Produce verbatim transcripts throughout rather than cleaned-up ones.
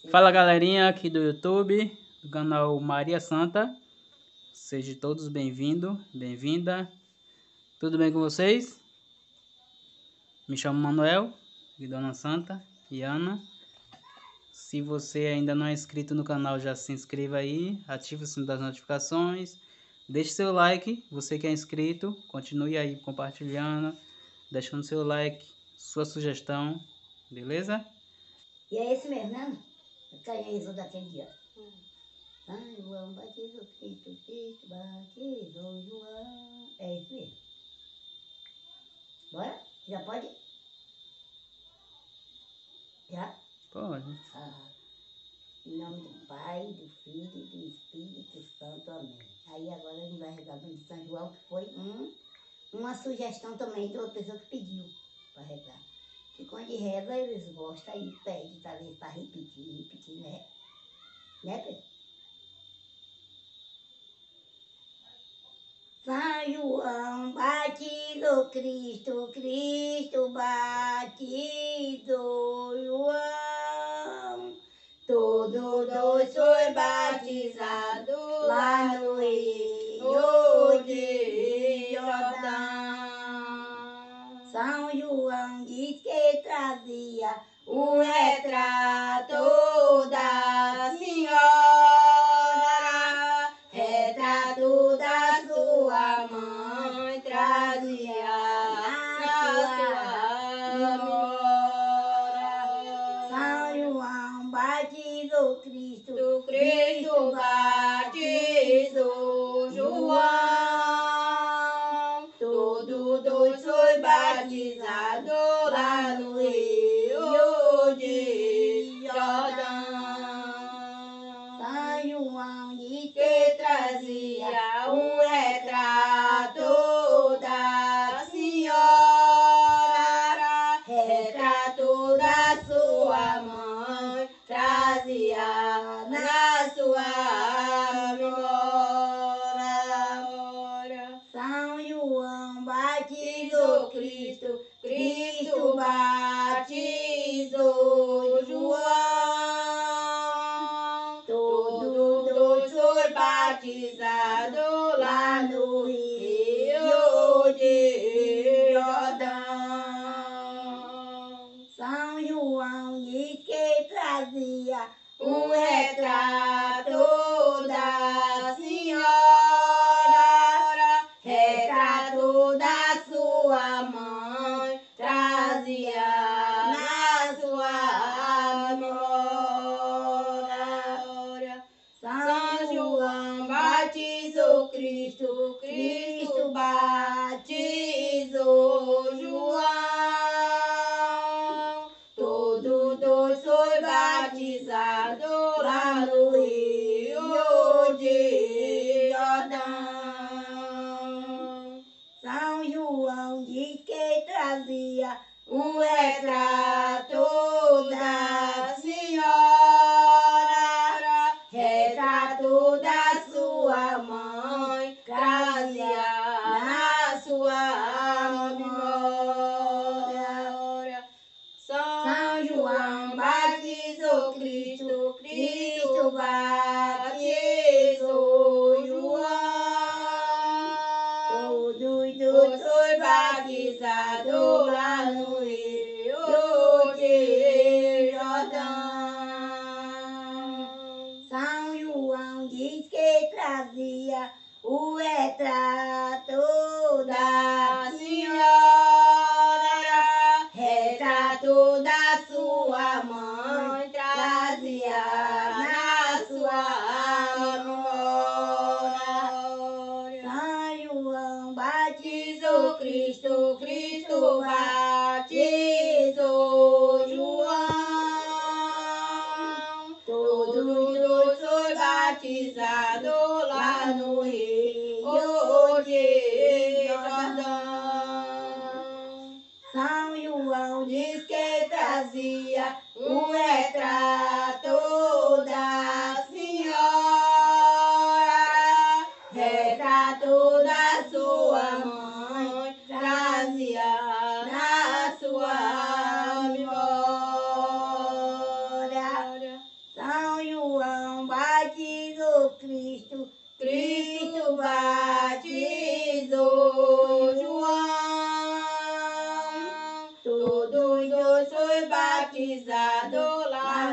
Fala galerinha aqui do YouTube, do canal Maria Santa. Sejam todos bem-vindos, bem-vinda. Tudo bem com vocês? Me chamo Manuel, de Dona Santa e Ana. Se você ainda não é inscrito no canal, já se inscreva aí, ative o sino das notificações, deixe seu like. Você que é inscrito, continue aí compartilhando, deixando seu like, sua sugestão, beleza? E é esse mesmo, né? O canhãozinho daquele dia. Hum. Ai, João batizou Cristo, Cristo batizou João. É esse mesmo. Bora? Já pode? Já? Pode. Ah, em nome do Pai, do Filho e do Espírito Santo. Amém. Aí agora a gente vai rezar do São João, que foi um, uma sugestão também de uma pessoa que pediu para rezar. Que quando reza, eles gostam e pedem, talvez, para repetir, repetir, né? Né, Pedro? São João batizou Cristo, Cristo batizou João. Todos dois foi batizado lá no Rio de Jordão. São João diz que trazia o retrato da senhora, retrato da sua mãe, trazia na sua memória. São João batizou Cristo, Cristo batizou João. Todo dois foi batizado lá no Rio de Jordão. São João diz que trazia o retrato da senhora, retrato da sua mãe, trazia na sua memória. São João batizou Cristo, Cristo batizou João. Todos dois foi batizado lá no Rio de Jordão. São João diz que trazia o retrato da senhora, retrato da sua mãe, trazia na sua memória. São João batizou Cristo, Cristo batizou João. Todos dois foi batizado lá no Rio de Jordão. São João diz que trazia o retrato da senhora, retrato da sua mãe, trazia na sua memória. São João batizou Cristo, Cristo batizou João. Todos dois foi batizado lá no Rio de Jordão. São João diz que trazia o retrato da senhora, retrato da sua mãe, trazia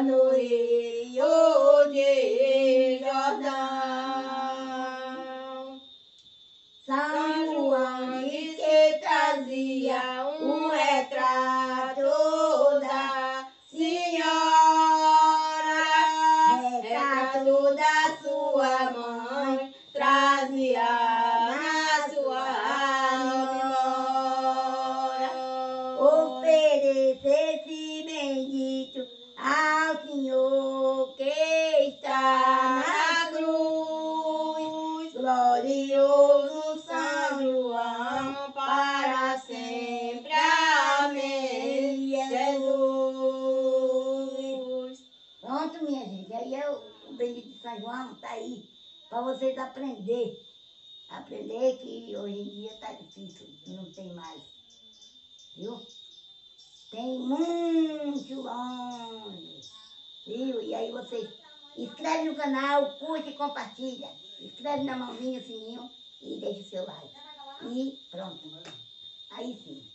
no Rio de Jordão. São João disse que trazia um retrato da senhora, retrato da sua mãe, trazia na sua memória. Oferecer-se bendito ao Senhor que está na cruz, glorioso São João, para sempre. Amém, Jesus. Pronto, minha gente, aí é o, o bendito de São João, tá aí, para vocês aprender. Aprender que hoje em dia tá difícil, não tem mais, viu? Tem muito longe, viu? E aí vocês inscreve no canal, curte e compartilha. Inscreve na mãozinha, o sininho e deixa o seu like. E pronto. Aí sim.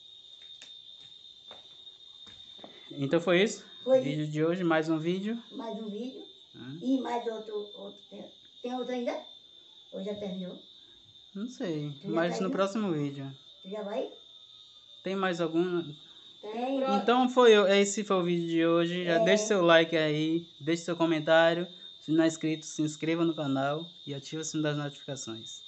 Então foi isso? Foi Vídeo isso. de hoje, mais um vídeo. Mais um vídeo. Hum. E mais outro. outro tem, tem outro ainda? Ou já terminou? Não sei, Tu já mas tá no indo? próximo vídeo. Tu já vai? Tem mais algum? Tem. Então foi, esse foi o vídeo de hoje. Já É. deixe seu like aí, deixe seu comentário. Se não é inscrito, se inscreva no canal e ative o sino das notificações.